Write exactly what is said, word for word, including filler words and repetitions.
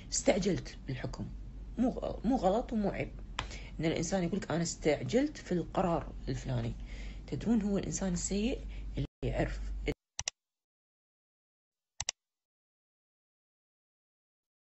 استعجلت بالحكم. مو مو غلط ومو عيب ان الانسان يقولك انا استعجلت في القرار الفلاني. تدرون هو الانسان السيء اللي يعرف